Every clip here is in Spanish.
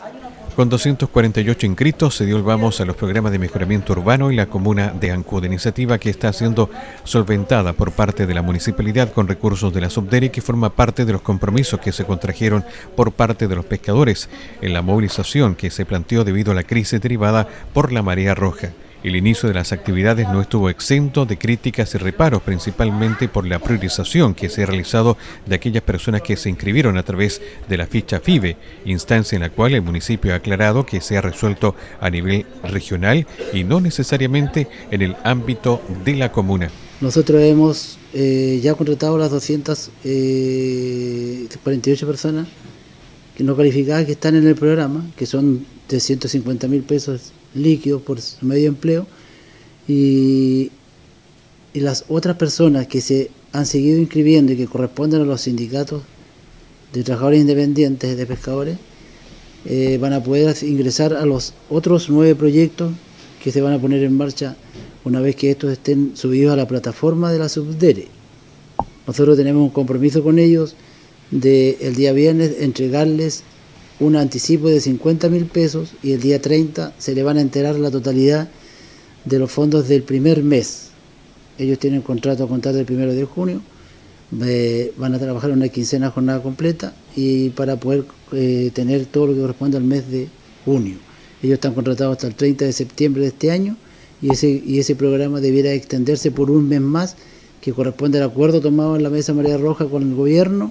Con 248 inscritos se dio el vamos a los programas de mejoramiento urbano en la comuna de Ancud, iniciativa que está siendo solventada por parte de la municipalidad con recursos de la Subdere, que forma parte de los compromisos que se contrajeron por parte de los pescadores en la movilización que se planteó debido a la crisis derivada por la marea roja. El inicio de las actividades no estuvo exento de críticas y reparos, principalmente por la priorización que se ha realizado de aquellas personas que se inscribieron a través de la ficha FIBE, instancia en la cual el municipio ha aclarado que se ha resuelto a nivel regional y no necesariamente en el ámbito de la comuna. Nosotros hemos ya contratado las 248 personas que no calificadas que están en el programa, que son 350.000 pesos líquidos por su medio de empleo, y las otras personas que se han seguido inscribiendo y que corresponden a los sindicatos de trabajadores independientes de pescadores van a poder ingresar a los otros 9 proyectos que se van a poner en marcha una vez que estos estén subidos a la plataforma de la Subdere. Nosotros tenemos un compromiso con ellos de el día viernes entregarles un anticipo de 50.000 pesos y el día 30 se le van a enterar la totalidad de los fondos del primer mes. Ellos tienen contrato a contar del 1 de junio, van a trabajar una quincena jornada completa y para poder tener todo lo que corresponde al mes de junio. Ellos están contratados hasta el 30 de septiembre de este año y ese programa debiera extenderse por un mes más, que corresponde al acuerdo tomado en la Mesa Marea Roja con el gobierno,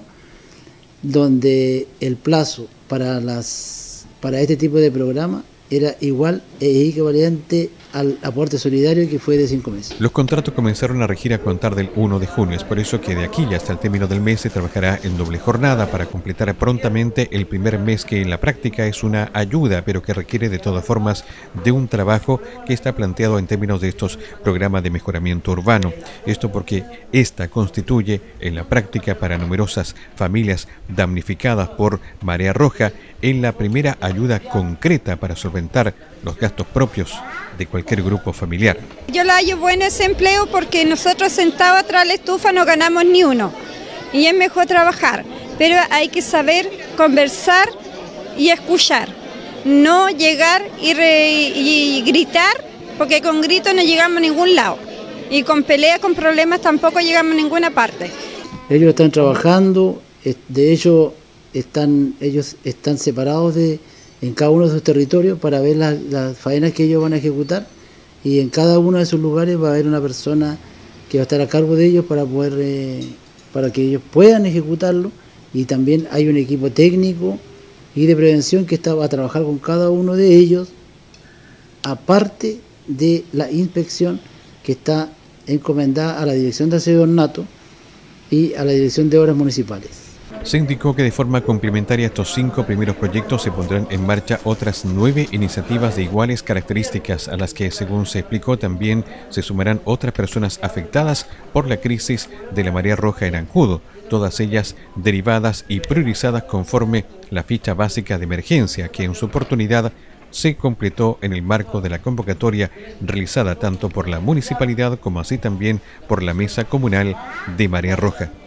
donde el plazo para este tipo de programa era igual e equivalente al aporte solidario, que fue de 5 meses. Los contratos comenzaron a regir a contar del 1 de junio, es por eso que de aquí y hasta el término del mes se trabajará en doble jornada para completar prontamente el primer mes, que en la práctica es una ayuda, pero que requiere de todas formas de un trabajo que está planteado en términos de estos programas de mejoramiento urbano. Esto porque esta constituye en la práctica para numerosas familias damnificadas por marea roja en la primera ayuda concreta para solventar los gastos propios de cualquier grupo familiar. Yo lo hallo bueno ese empleo porque nosotros sentados atrás de la estufa no ganamos ni uno y es mejor trabajar, pero hay que saber conversar y escuchar, no llegar y gritar, porque con gritos no llegamos a ningún lado y con peleas, con problemas tampoco llegamos a ninguna parte. Ellos están trabajando, de hecho ellos están separados en cada uno de sus territorios para ver las faenas que ellos van a ejecutar, y en cada uno de sus lugares va a haber una persona que va a estar a cargo de ellos para que ellos puedan ejecutarlo, y también hay un equipo técnico y de prevención que va a trabajar con cada uno de ellos, aparte de la inspección que está encomendada a la Dirección de Aseo y Ornato y a la Dirección de Obras Municipales. Se indicó que de forma complementaria a estos 5 primeros proyectos se pondrán en marcha otras 9 iniciativas de iguales características, a las que, según se explicó, también se sumarán otras personas afectadas por la crisis de la marea roja en Ancud, todas ellas derivadas y priorizadas conforme la ficha básica de emergencia, que en su oportunidad se completó en el marco de la convocatoria realizada tanto por la municipalidad como así también por la Mesa Comunal de Marea Roja.